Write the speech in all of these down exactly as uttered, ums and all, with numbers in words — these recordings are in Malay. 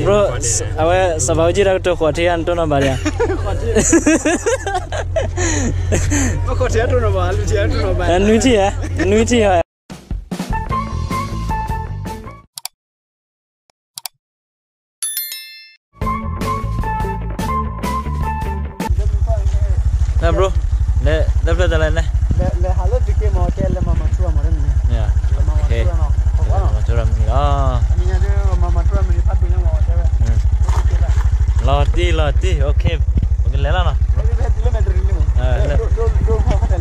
bro awe sabauji rak to khotian to no baria ko khotian to no ba lu tian to no ba nuiti ya nuiti ya na bro le le le le le le halo dike mo hotel le mama tua mo ni ya okay mama tua mi ah ni ya de mama tua mi pat ni mo hotel loti loti okay okay le la na kilometer ni mo do do do hotel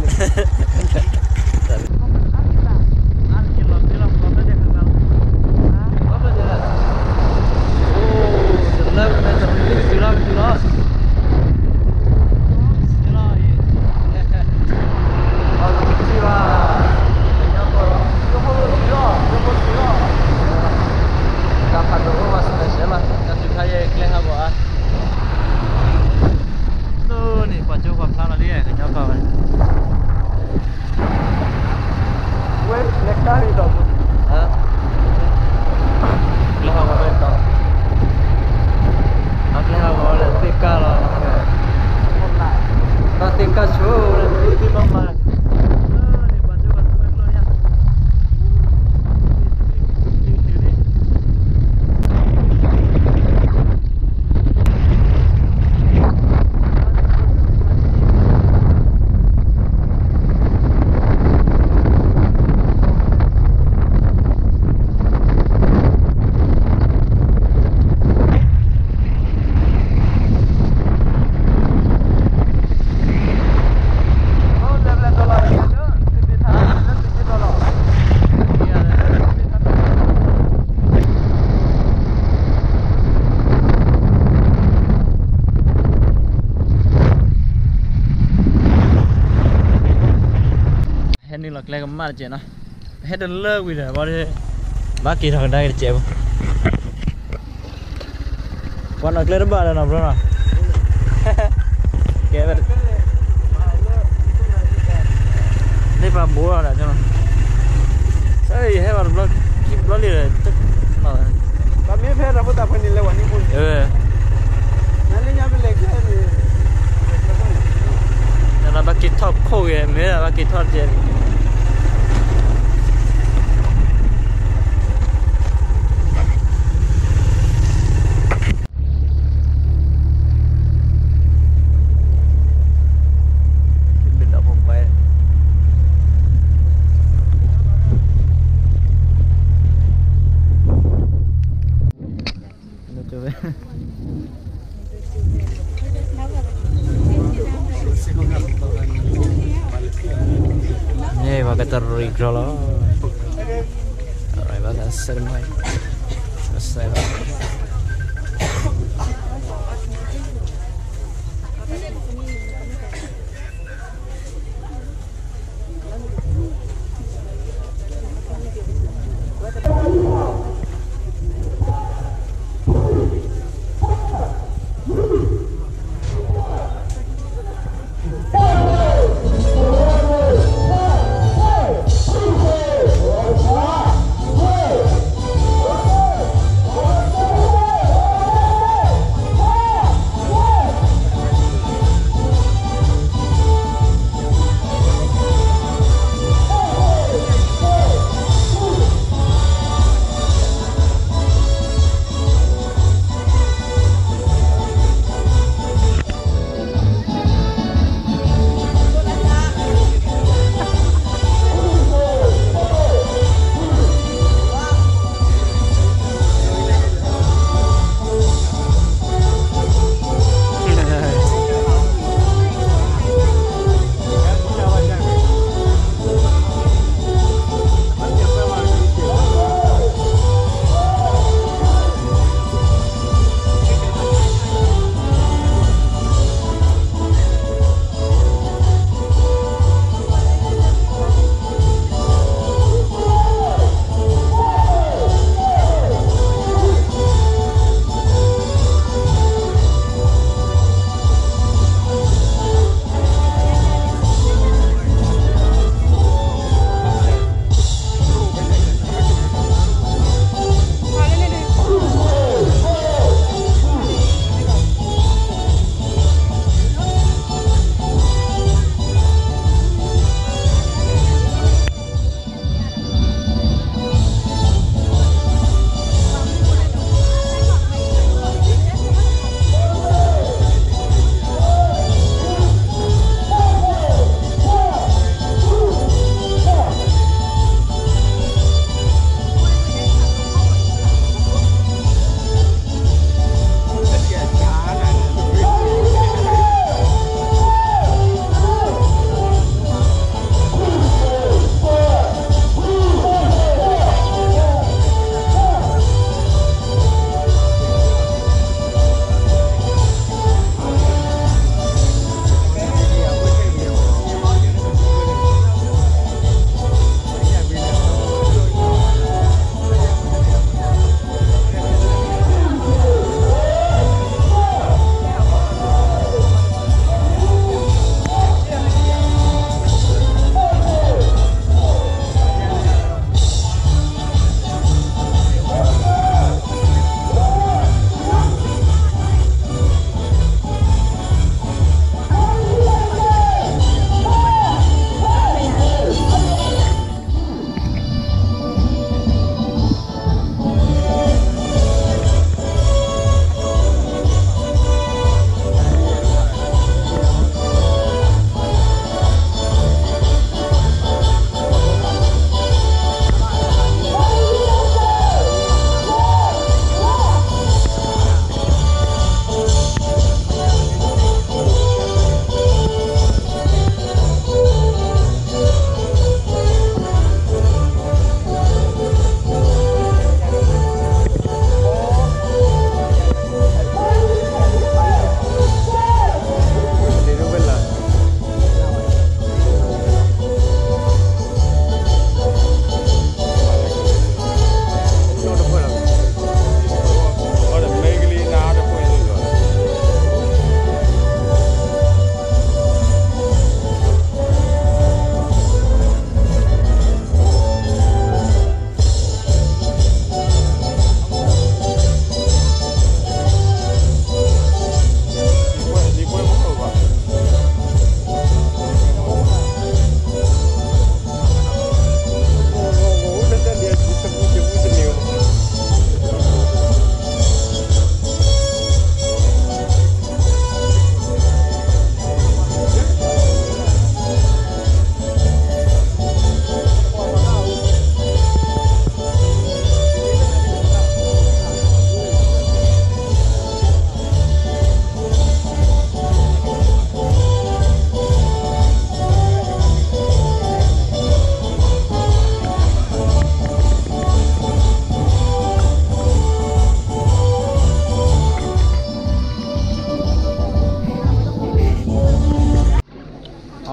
Lek lek mar je na head le wi da ba de ba ki thang dai je ba wan ak le ba na bro na ke ba ne ba bo la je na sai he ba blog ki blog le tak na ba me phe ra ba phani le wani ko eh na le nya be le ke ni na ba ki top kho ye me ba ki top je Nih pakai terik dulu. Alright, bagus sering main. Selesai. Oh,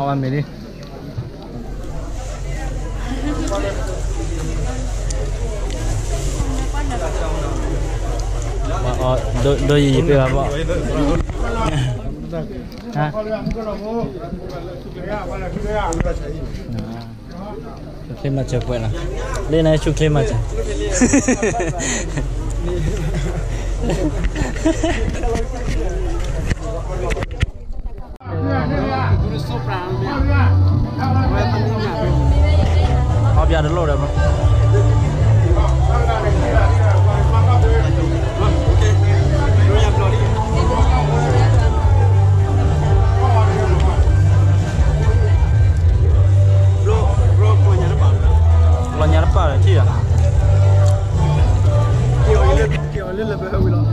ว่ามีดิอ๋อโดโดยยี่ปีครับพ่อฮะคลิปมาเจอเพื่อนนะเล่นในชุดคลิปมาเจอเอาbiar dulu dah bro Keluarnya apa lah cia? Kio ini, kio ini lebih hebat loh.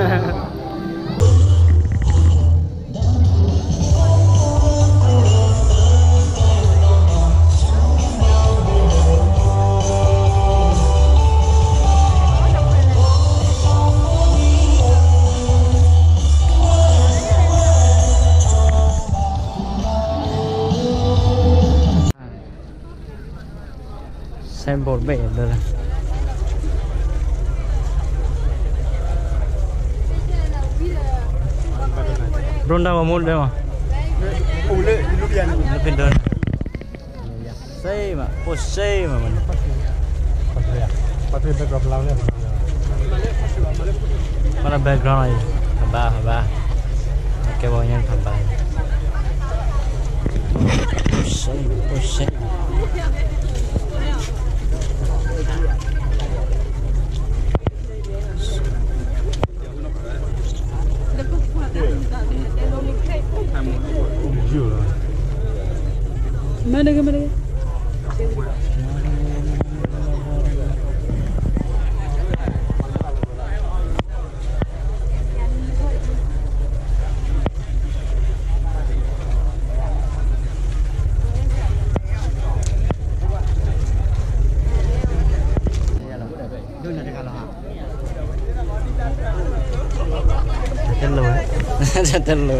Xem bột bể rồi này. Ronda vào môn đây mà. Ủa lệ, lúc giờ này. Nó bên đơn. Xây mà, ô xây mà mình. Patut background lao này. Mana background này? Hamba, hamba. Cái bao nhiêu hamba. Ô xây, ô xây. Mana ke mana ke? Telur. Telur.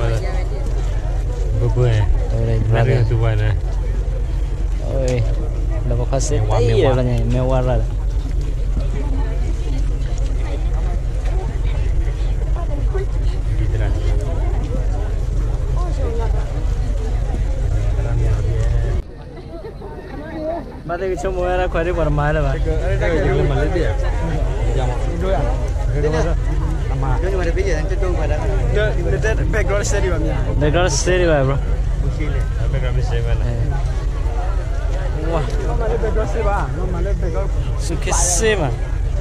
Bubur. Oi, Ada tu mana? Oi. Dah kau kasih. Iya lah ni, mewah lah. Bade ke cuma era kau ada bermain lah. Ada mana dia? Jangan. Dua ya. Dua. Ama. Dua mana dia? Yang tu pada. Dua, dua background stereo ni. Background stereo lah bro. Background stereo mana? Wah. Mana background stereo ah? Mana background? Sukses mah.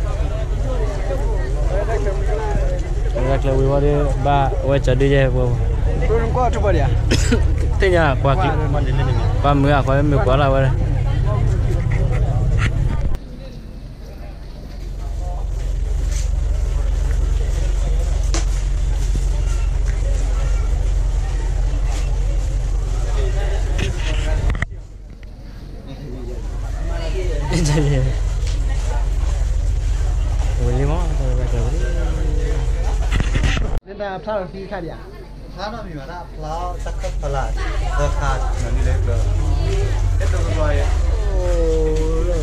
Rak lah, we wari ba, we jadi je bro. Turun kau tu dia. Tanya kau kip. Pam mula kau yang mula lah wari. Jadi, boleh mau kalau baca boleh. Ni dah apa lagi kah dia? ถ้าเรามีมาพล้าวสักคับตลาดราคาเหมือนนี้เลยเบอร์เอ็ดตัวลอยโอ้โห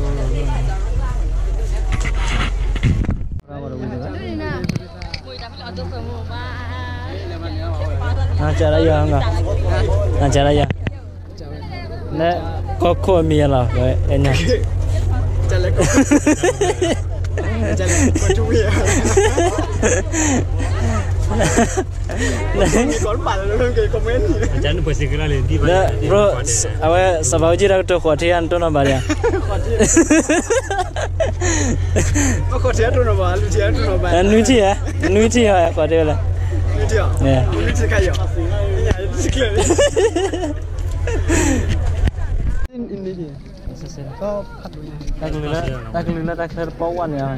Nah cara ya enggak? Nah cara ya. Nah koko mie lah, enak. Jalan kau. Jalan kau cuci ya. Ni kau pada orang ke komen ni. Jangan pasti kena lenti. Nah bro, awak sebab je rak tu kuatian tu nama dia. Kau kuatian tu nama, lucian tu nama. Nuci ya, nuci ya kuatian lah. Luci ya. Ya. Luci kaya. Ya, luci kaya. Ini dia. Oh, Tak lila, tak lila tak terpawan ya.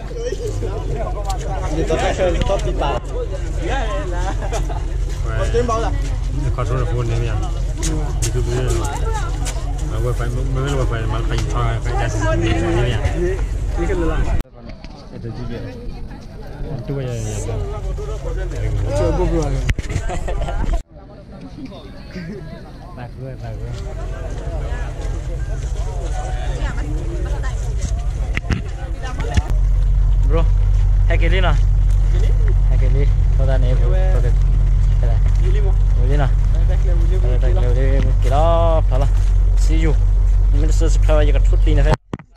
Itu tak top di bawah. Ya lah. Kau tim bawah lah. Kau tu phone ni ya. Itu boleh. Wifi, mungkin wifi malah kain thang, kain jas ni ya. Ini kan lah. Itu juga. Itu aja ya. Coba bro. ตักด้วยตักด้วยbro hai cái ly nào hai cái ly thôi ta này thôi được cái này ly nào đây đây đây cái đó phải là see you mình sẽ subscribe cho cái chút tin này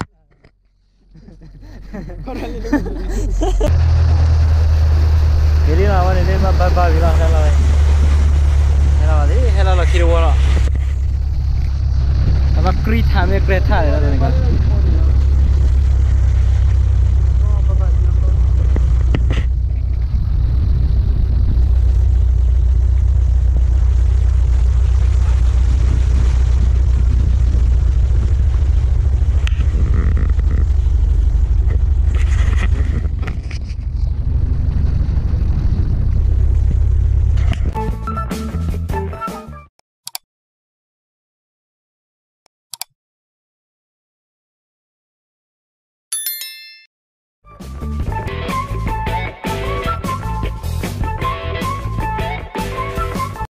cái ly nào này đây mà ba ba ly nào hay là hay là gì hay là là kilo nào mà create tham gia create tham gia này